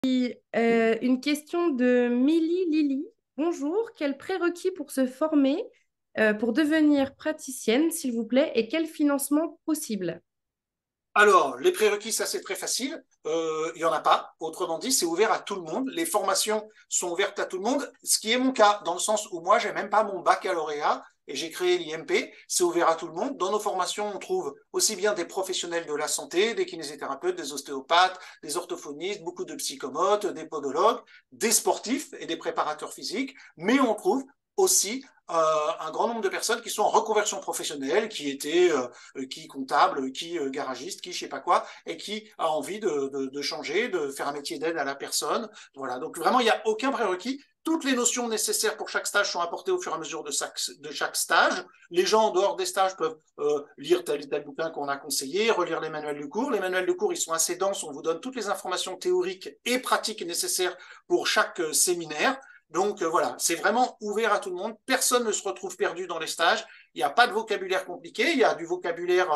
Une question de Milly Lily. Bonjour, quels prérequis pour se former, pour devenir praticienne, s'il vous plaît, et quel financement possible? Alors, les prérequis, ça c'est très facile. Il n'y en a pas. Autrement dit, c'est ouvert à tout le monde. Les formations sont ouvertes à tout le monde, ce qui est mon cas, dans le sens où moi, j'ai même pas mon baccalauréat et j'ai créé l'IMP. C'est ouvert à tout le monde. Dans nos formations, on trouve aussi bien des professionnels de la santé, des kinésithérapeutes, des ostéopathes, des orthophonistes, beaucoup de psychomotes, des podologues, des sportifs et des préparateurs physiques, mais on trouve aussi un grand nombre de personnes qui sont en reconversion professionnelle, qui étaient qui comptable, qui garagiste, qui je sais pas quoi, et qui a envie de changer, de faire un métier d'aide à la personne. Voilà. Donc vraiment, il n'y a aucun prérequis. Toutes les notions nécessaires pour chaque stage sont apportées au fur et à mesure de chaque stage. Les gens en dehors des stages peuvent lire tel et tel bouquin qu'on a conseillé, relire les manuels de cours. Les manuels de cours, ils sont assez denses. On vous donne toutes les informations théoriques et pratiques nécessaires pour chaque séminaire. Donc voilà, c'est vraiment ouvert à tout le monde. Personne ne se retrouve perdu dans les stages. Il n'y a pas de vocabulaire compliqué. Il y a du vocabulaire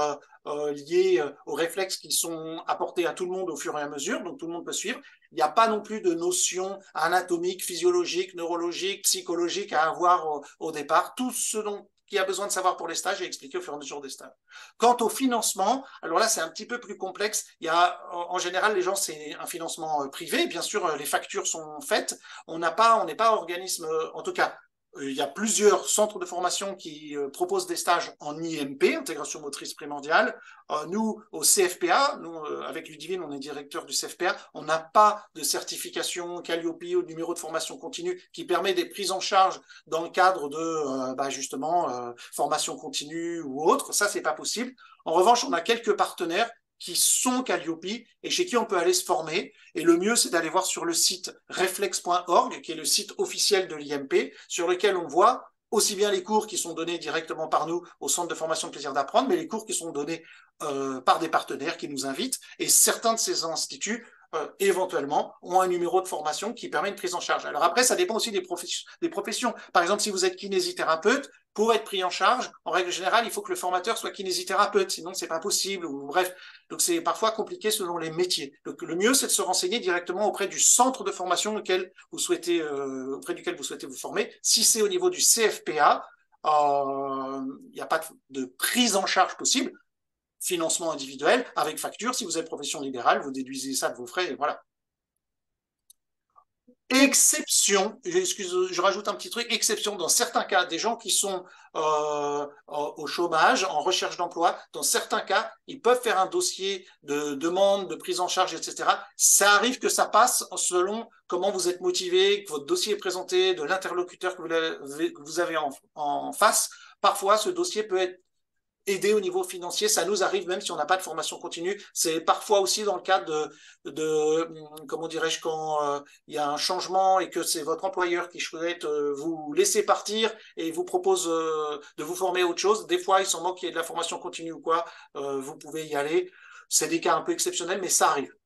lié aux réflexes qui sont apportés à tout le monde au fur et à mesure. Donc tout le monde peut suivre. Il n'y a pas non plus de notions anatomiques, physiologiques, neurologiques, psychologiques à avoir au départ. Tout ce dont qu'il y a besoin de savoir pour les stages est expliqué au fur et à mesure des stages. Quant au financement, alors là, c'est un petit peu plus complexe. Il y a, en général, les gens, c'est un financement privé. Bien sûr, les factures sont faites. On n'est pas organisme, en tout cas, il y a plusieurs centres de formation qui proposent des stages en IMP, intégration motrice primordiale. Nous, au CFPA, nous, avec Ludivine, on est directeur du CFPA, on n'a pas de certification Calliope ou de numéro de formation continue qui permet des prises en charge dans le cadre de, justement, formation continue ou autre. Ça, c'est pas possible. En revanche, on a quelques partenaires qui sont Calliope et chez qui on peut aller se former. Et le mieux, c'est d'aller voir sur le site reflex.org, qui est le site officiel de l'IMP, sur lequel on voit aussi bien les cours qui sont donnés directement par nous au centre de formation de plaisir d'apprendre, mais les cours qui sont donnés par des partenaires qui nous invitent. Et certains de ces instituts éventuellement, ont un numéro de formation qui permet une prise en charge. Alors après, ça dépend aussi des professions. Par exemple, si vous êtes kinésithérapeute, pour être pris en charge, en règle générale, il faut que le formateur soit kinésithérapeute, sinon c'est pas possible. Ou bref, donc c'est parfois compliqué selon les métiers. Donc le mieux, c'est de se renseigner directement auprès du centre de formation auquel vous souhaitez, auprès duquel vous souhaitez vous former. Si c'est au niveau du CFPA, il n'y a pas de prise en charge possible, financement individuel avec facture. Si vous êtes profession libérale, vous déduisez ça de vos frais et voilà. Très Exception, je rajoute un petit truc, exception dans certains cas, des gens qui sont au chômage, en recherche d'emploi, dans certains cas, ils peuvent faire un dossier de demande, de prise en charge, etc. Ça arrive que ça passe selon comment vous êtes motivé, que votre dossier est présenté, de l'interlocuteur que vous avez en face. Parfois, ce dossier peut être aider au niveau financier. Ça nous arrive même si on n'a pas de formation continue. C'est parfois aussi dans le cadre comment dirais-je, quand il y a un changement et que c'est votre employeur qui souhaite vous laisser partir et vous propose de vous former à autre chose. Des fois, il s'en moque qu'il y ait de la formation continue ou quoi. Vous pouvez y aller. C'est des cas un peu exceptionnels, mais ça arrive.